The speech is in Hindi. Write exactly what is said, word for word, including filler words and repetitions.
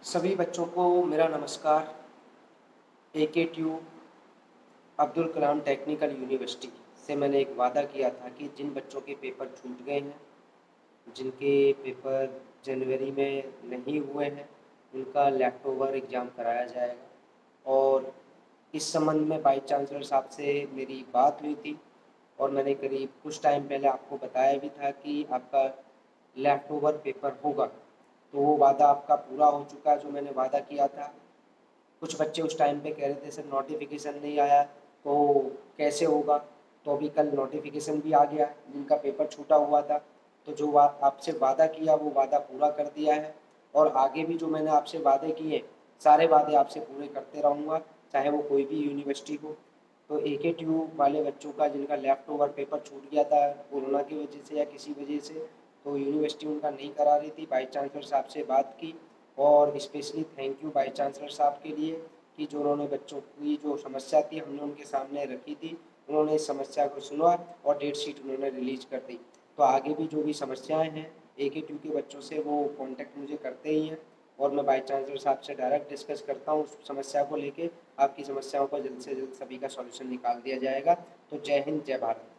सभी बच्चों को मेरा नमस्कार। A K TU Abdul Kalam technical university से मैंने एक वादा किया था कि जिन बच्चों के पेपर छूट गए हैं, जिनके पेपर जनवरी में नहीं हुए हैं, उनका लेफ़्ट ओवर एग्ज़ाम कराया जाएगा। और इस संबंध में वाइस चांसलर साहब से मेरी बात हुई थी और मैंने करीब कुछ टाइम पहले आपको बताया भी था कि आपका लेफ़्ट ओवर पेपर होगा। तो वो वादा आपका पूरा हो चुका है जो मैंने वादा किया था। कुछ बच्चे उस टाइम पे कह रहे थे सर नोटिफिकेशन नहीं आया तो कैसे होगा। तो अभी कल नोटिफिकेशन भी आ गया जिनका पेपर छूटा हुआ था। तो जो बात आपसे वादा किया वो वादा पूरा कर दिया है और आगे भी जो मैंने आपसे वादे किए सारे वादे आपसे पूरे करते रहूँगा, चाहे वो कोई भी यूनिवर्सिटी हो। तो ए के ट्यू वाले बच्चों का जिनका लेफ़्ट ओवर पेपर छूट गया था कोरोना की वजह से या किसी वजह से, तो यूनिवर्सिटी उनका नहीं करा रही थी। वाइस चांसलर साहब से बात की और specially thank you vice chancellor साहब के लिए कि जो उन्होंने बच्चों की जो समस्या थी हमने उनके सामने रखी थी, उन्होंने इस समस्या को सुना और डेट शीट उन्होंने रिलीज कर दी। तो आगे भी जो भी समस्याएं हैं ए के ट्यू के बच्चों से वो कांटेक्ट मुझे करते ही हैं और मैं वाइस चांसलर साहब से डायरेक्ट डिस्कस करता हूँ उस समस्या को लेके। आपकी समस्याओं का जल्द से जल्द सभी का सॉल्यूशन निकाल दिया जाएगा। तो जय हिंद, जय भारत।